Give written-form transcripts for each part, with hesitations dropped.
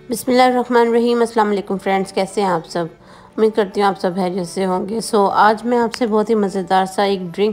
बिस्मिल्लाहिर्रहमानिर्रहीम। अस्सलाम वालेकुम फ्रेंड्स, कैसे हैं आप सब। उम्मीद करती हूँ आप सब खैरियत से होंगे। आज मैं आपसे बहुत ही मज़ेदार सा एक ड्रिंक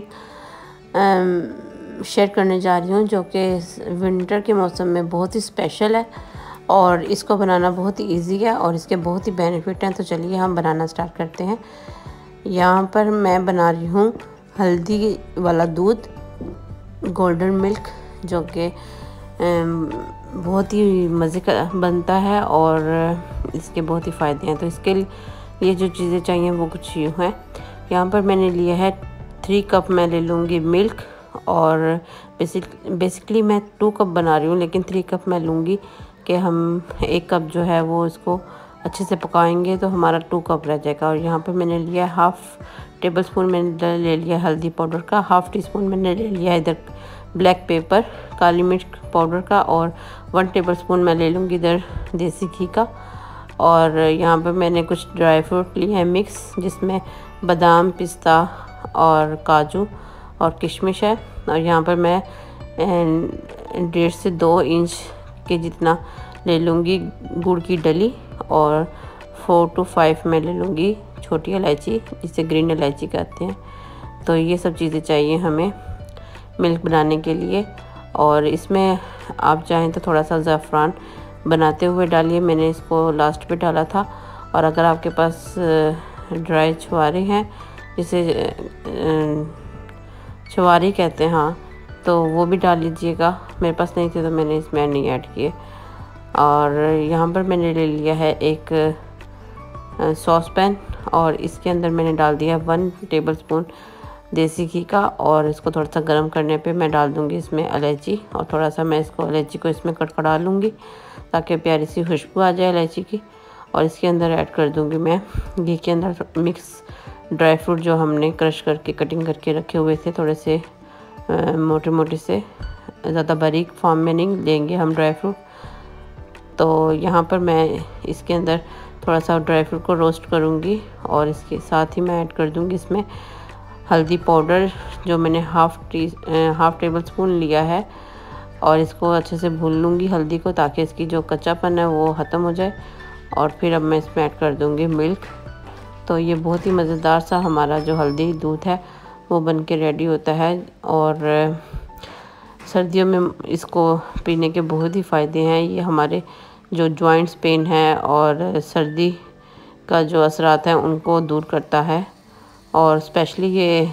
शेयर करने जा रही हूँ जो कि विंटर के मौसम में बहुत ही स्पेशल है और इसको बनाना बहुत ही इजी है और इसके बहुत ही बेनिफिट हैं। तो चलिए हम बनाना स्टार्ट करते हैं। यहाँ पर मैं बना रही हूँ हल्दी वाला दूध, गोल्डन मिल्क, जो कि बहुत ही मज़े का बनता है और इसके बहुत ही फ़ायदे हैं। तो इसके लिए जो चीज़ें चाहिए वो कुछ यूँ हैं। यहाँ पर मैंने लिया है 3 कप मैं ले लूँगी मिल्क और बेसिकली मैं 2 कप बना रही हूँ, लेकिन 3 कप मैं लूँगी कि हम 1 कप जो है वो इसको अच्छे से पकाएंगे तो हमारा 2 कप रह जाएगा। और यहाँ पर मैंने लिया हाफ़ टेबल स्पून मैंने ले लिया हल्दी पाउडर का, हाफ़ टी स्पून मैंने ले लिया इधर ब्लैक पेपर काली मिर्च पाउडर का और 1 टेबल स्पून मैं ले लूँगी इधर देसी घी का। और यहाँ पर मैंने कुछ ड्राई फ्रूट लिए हैं मिक्स, जिसमें बादाम, पिस्ता और काजू और किशमिश है। और यहाँ पर मैं 1.5 से 2 इंच के जितना ले लूँगी गुड़ की डली और 4 to 5 मैं ले लूँगी छोटी इलायची, जिसे ग्रीन इलायची कहते हैं। तो ये सब चीज़ें चाहिए हमें मिल्क बनाने के लिए। और इसमें आप चाहें तो थोड़ा सा ज़ाफ़रान बनाते हुए डालिए, मैंने इसको लास्ट पे डाला था। और अगर आपके पास ड्राई छुआरे हैं, जिसे छुआरी कहते हैं, हाँ, तो वो भी डाल लीजिएगा। मेरे पास नहीं थे तो मैंने इसमें नहीं ऐड किए। और यहाँ पर मैंने ले लिया है एक सॉस पैन और इसके अंदर मैंने डाल दिया 1 टेबल स्पून देसी घी का। और इसको थोड़ा सा गर्म करने पे मैं डाल दूँगी इसमें इलायची और थोड़ा सा मैं इसको इलायची को इसमें कड़कड़ा लूँगी ताकि प्यारी सी खुशबू आ जाए इलायची की। और इसके अंदर ऐड कर दूँगी मैं घी के अंदर मिक्स ड्राई फ्रूट जो हमने क्रश करके कटिंग करके रखे हुए थे, थोड़े से मोटे मोटे से, ज़्यादा बारीक फॉर्म में नहीं लेंगे हम ड्राई फ्रूट। तो यहाँ पर मैं इसके अंदर थोड़ा सा ड्राई फ्रूट को रोस्ट करूँगी और इसके साथ ही मैं ऐड कर दूँगी इसमें हल्दी पाउडर जो मैंने हाफ़ टेबल स्पून लिया है। और इसको अच्छे से भून लूँगी हल्दी को, ताकि इसकी जो कच्चापन है वो ख़त्म हो जाए। और फिर अब मैं इसमें ऐड कर दूँगी मिल्क। तो ये बहुत ही मज़ेदार सा हमारा जो हल्दी दूध है वो बन के रेडी होता है। और सर्दियों में इसको पीने के बहुत ही फ़ायदे हैं। ये हमारे जो जॉइंट्स पेन है और सर्दी का जो असरात हैं उनको दूर करता है। और स्पेशली ये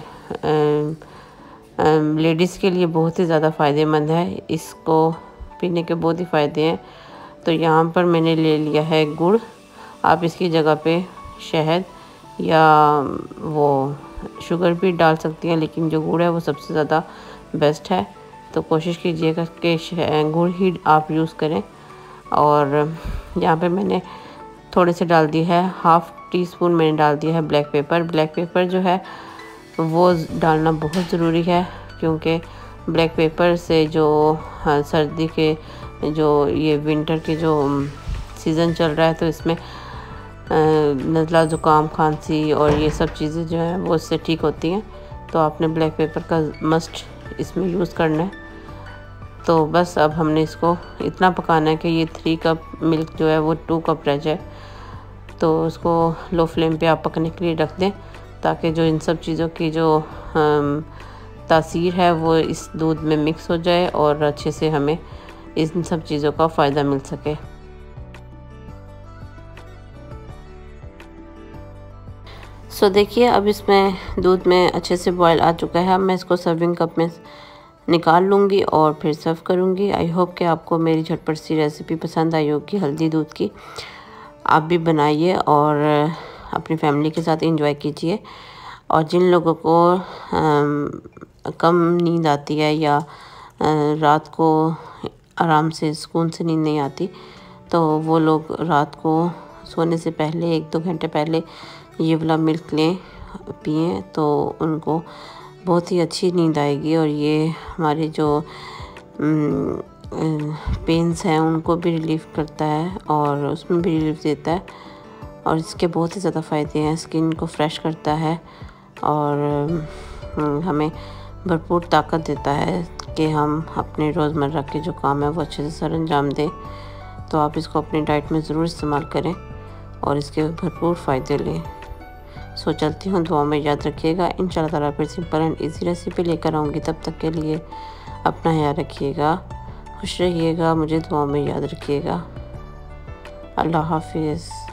लेडीज़ के लिए बहुत ही ज़्यादा फ़ायदेमंद है, इसको पीने के बहुत ही फ़ायदे हैं। तो यहाँ पर मैंने ले लिया है गुड़, आप इसकी जगह पे शहद या वो शुगर भी डाल सकती हैं, लेकिन जो गुड़ है वो सबसे ज़्यादा बेस्ट है। तो कोशिश कीजिएगा कि गुड़ ही आप यूज़ करें। और यहाँ पे मैंने थोड़े से डाल दी है, हाफ़ टी स्पून मैंने डाल दिया है ब्लैक पेपर। ब्लैक पेपर जो है वो डालना बहुत ज़रूरी है, क्योंकि ब्लैक पेपर से जो सर्दी के जो ये विंटर के जो सीज़न चल रहा है तो इसमें नज़ला, ज़ुकाम, खांसी और ये सब चीज़ें जो हैं वो इससे ठीक होती हैं। तो आपने ब्लैक पेपर का मस्ट इसमें यूज़ करना है। तो बस अब हमने इसको इतना पकाना है कि ये 3 कप मिल्क जो है वो 2 कप रह जाए। तो उसको लो फ्लेम पे आप पकने के लिए रख दें, ताकि जो इन सब चीज़ों की जो तासीर है वो इस दूध में मिक्स हो जाए और अच्छे से हमें इन सब चीज़ों का फ़ायदा मिल सके। देखिए अब इसमें दूध में अच्छे से बॉयल आ चुका है। अब मैं इसको सर्विंग कप में निकाल लूँगी और फिर सर्व करूँगी। आई होप कि आपको मेरी झटपट सी रेसिपी पसंद आई होगी हल्दी दूध की। आप भी बनाइए और अपनी फैमिली के साथ एंजॉय कीजिए। और जिन लोगों को कम नींद आती है या रात को आराम से सुकून से नींद नहीं आती, तो वो लोग रात को सोने से पहले 1-2 घंटे पहले ये वाला मिल्क लें, पिएं, तो उनको बहुत ही अच्छी नींद आएगी। और ये हमारे जो पेन्स हैं उनको भी रिलीफ़ करता है और उसमें भी रिलीफ़ देता है। और इसके बहुत ही ज़्यादा फ़ायदे हैं, स्किन को फ्रेश करता है और हमें भरपूर ताकत देता है कि हम अपने रोज़मर्रा के जो काम है वो अच्छे से सर अंजाम दें। तो आप इसको अपनी डाइट में ज़रूर इस्तेमाल करें और इसके भरपूर फ़ायदे लें। सो चलती हूँ, दुआ में याद रखिएगा। इंशाल्लाह ताला फिर सिंपल एंड ईजी रेसिपी लेकर आऊँगी। तब तक के लिए अपना ख्याल रखिएगा, खुश रहिएगा, मुझे दुआ में याद रखिएगा। अल्लाह हाफिज़।